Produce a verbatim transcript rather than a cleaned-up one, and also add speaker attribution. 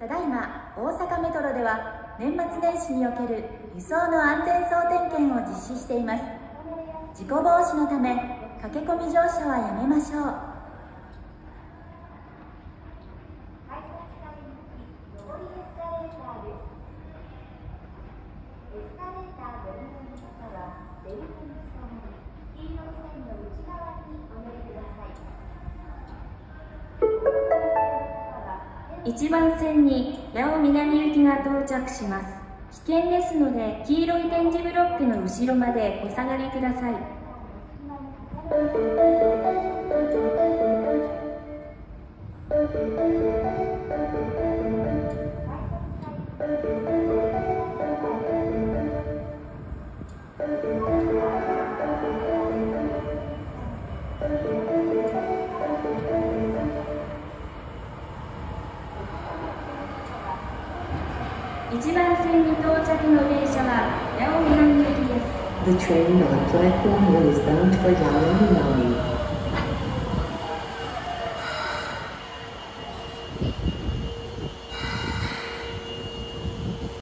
Speaker 1: ただいま大阪メトロでは年末年始における輸送の安全総点検を実施しています。事故防止のため駆け込み乗車はやめましょう。いちばん線に八尾南行きが到着します。危険ですので黄色い点字ブロックの後ろまでお下がりください。いちばん線に到着の電車は八尾南行きです。
Speaker 2: The train on platform one is bound for Yao Minami.